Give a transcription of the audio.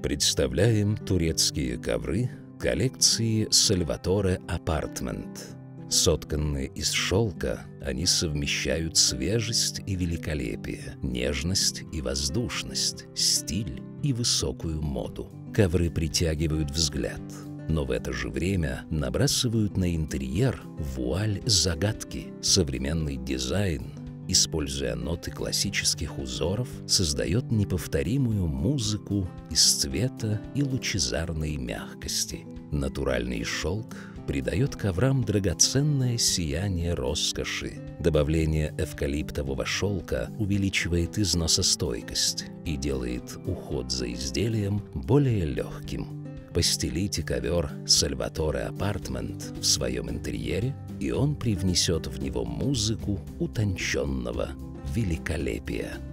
Представляем турецкие ковры коллекции Salvatore Apartment. Сотканные из шелка, они совмещают свежесть и великолепие, нежность и воздушность, стиль и высокую моду. Ковры притягивают взгляд, но в это же время набрасывают на интерьер вуаль загадки. Современный дизайн, используя ноты классических узоров, создает неповторимую музыку из цвета и лучезарной мягкости. Натуральный шелк придает коврам драгоценное сияние роскоши. Добавление эвкалиптового шелка увеличивает износостойкость и делает уход за изделием более легким. Постелите ковер Salvatore Apartment в своем интерьере, и он привнесет в него музыку утонченного великолепия.